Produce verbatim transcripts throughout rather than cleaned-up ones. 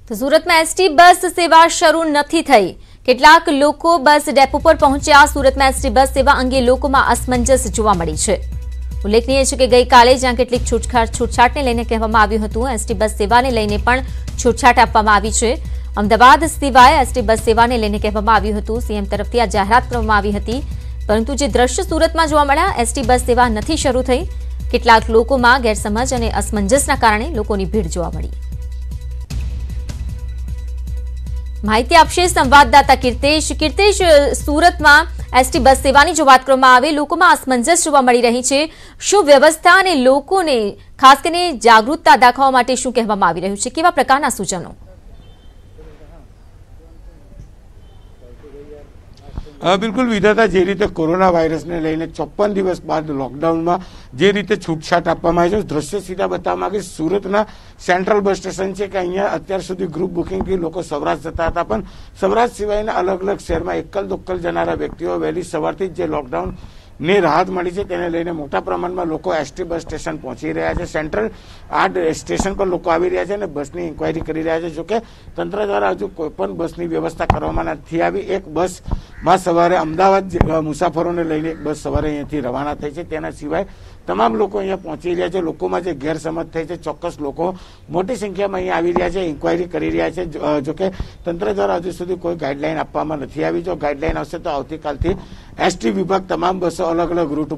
તો સુરતમાં ST bus સેવા શરૂ નથી થઈ। કેટલાક લોકો બસ ડેપો પર પહોંચ્યા। સુરતમાં એસટી બસ સેવા અંગે લોકોમાં અસમંજસ જોવા મળી છે। ઉલ્લેખનીય છે કે ગઈકાલે જ્યાં કેટલીક છૂટછાટ છૂટછાટને લઈને કહેવામાં આવ્યું હતું, એસટી બસ સેવાને લઈને પણ છૂટછાટ આપવામાં આવી છે। અમદાવાદ સિવાય એસટી બસ સેવાને લઈને કહેવામાં આવ્યું હતું, સીએમ તરફથી આ જાહેરાત કરવામાં આવી હતી। પરંતુ જે દ્રશ્ય સુરતમાં જોવા મળ્યા, એસટી બસ સેવા નથી શરૂ થઈ। કેટલાક લોકોમાં ગેરસમજ અને અસમંજસના કારણે લોકોની ભીડ જોવા મળી। माहिती आपशे संवाददाता कीर्तेश। कीर्तेश, सूरत में एसटी बस सेवा की जो बात करवामां आवे, लोकोमां असमंजस जोवा मळी रही छे। शुं व्यवस्था अने लोकोने खास करीने जागरूकता दाखववा माटे शुं कहेवामां आवी रह्युं छे? केवा प्रकारना सूचनो? बिल्कुल विधाता जे रीते कोरोना वायरस ने लईने चौप्पन दिवस बाद लॉकडाउन में जे रीते छूटछाट आपवामां आवी छे, दृश्य सीधा बताववामां आवे। सूरतना सेंट्रल बस स्टेशन है कि अहींया अत्यार सुधी ग्रुप बुकिंग थी लोको सौराष्ट्र जता हता, पण सौराष्ट्र सिवायना अलग अलग शहर में एकल दोक्कल जनारा व्यक्तिओ वहेली सवारथी जे लॉकडाउन ने राहत मळी छे तेने लईने मोटा प्रमाणमां लोको एसटी बस स्टेशन पहोंची रह्या छे। सेंट्रल आ स्टेशन पर लोको आवी रह्या छे अने बसनी इन्क्वायरी करी रह्या छे। जो के तंत्र द्वारा हजू कोईपण बसनी व्यवस्था करवामां नथी आवी। एक बस में सवारे अमदावाद मुसाफरोने लईने एक बस सवारे अहींयाथी रवाना थई छे। तेना सिवाय तमाम लोग अहींया पहोंची रह्या छे। लोकोमां जे गैरसमज थई छे, चोक्कस लोको मोटी संख्यामां अहींया आवी रह्या छे, इन्क्वायरी करी रह्या छे। जो के तंत्र द्वारा हजू सुधी कोई गाइडलाइन आपवामां नथी आवी। जो गाइडलाइन आवशे तो आवतीकालथी एसटी विभाग तमाम बसों अलग अलग रूट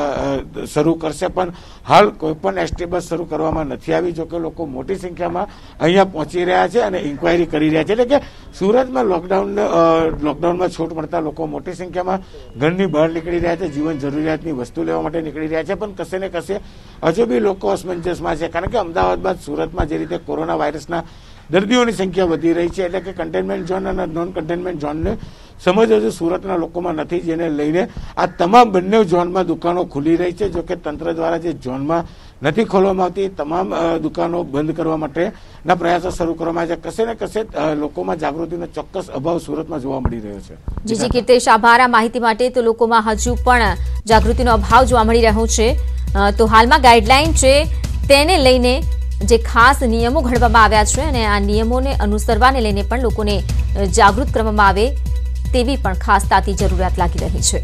पर शुरू करशे, पण हाल कोईपण एसटी बस शुरू करवामां नथी आवी। जो के लोको मोटी संख्यामां अहींया पहोंची रह्या छे अने इन्क्वायरी करी रह्या छे। એટલે કે સુરતમાં લોકડાઉન લોકડાઉનમાં છૂટ મળતા લોકો મોટી સંખ્યામાં ઘરની બહાર નીકળી રહ્યા છે, જીવન જરૂરિયાતની વસ્તુ લેવા માટે નીકળી રહ્યા છે, પણ કશે ને કશે હજુ બી લોકો અસમંજસમાં છે। કારણ કે અમદાવાદ બાદ સુરતમાં જે રીતે કોરોના વાયરસના દર્દીઓની સંખ્યા વધી રહી છે, એટલે કે કન્ટેનમેન્ટ ઝોન અને નોન કન્ટેનમેન્ટ ઝોનને સમજ હજુ સુરતના લોકોમાં નથી, જેને લઈને આ તમામ બંને ઝોનમાં દુકાનો ખુલી રહી છે। જો કે તંત્ર દ્વારા જે ઝોનમાં નથી ખોલવામાં આવતી તમામ દુકાનો બંધ કરવા માટેના પ્રયાસો શરૂ કરવામાં આવ્યા છે। કશે ને કશે લોકોમાં જાગૃતિનો ચોક્કસ અભાવ સુરતમાં જોવા મળી રહ્યો છે। જી જી કીર્તેશ, આભાર આ માહિતી માટે। તો લોકોમાં હજુ પણ જાગૃતિનો અભાવ જોવા મળી રહ્યો છે। તો હાલમાં ગાઈડલાઈન છે તેને લઈને જે ખાસ નિયમો ઘડવામાં આવ્યા છે અને આ નિયમોને અનુસરવાને લઈને પણ લોકોને જાગૃત કરવામાં આવે તેવી પણ ખાસ તાતી જરૂરિયાત લાગી રહી છે।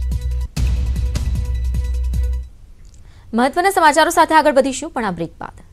મહત્વના સમાચારો સાથે આગળ વધીશું, પણ આ બ્રેક બાદ।